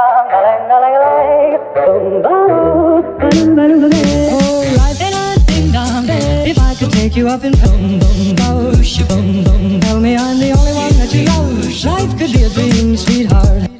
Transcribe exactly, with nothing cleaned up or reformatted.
If I could take you up in boom, boom, boom, boom, boom, tell me I'm the only one that you love. Life could be a dream, sweetheart.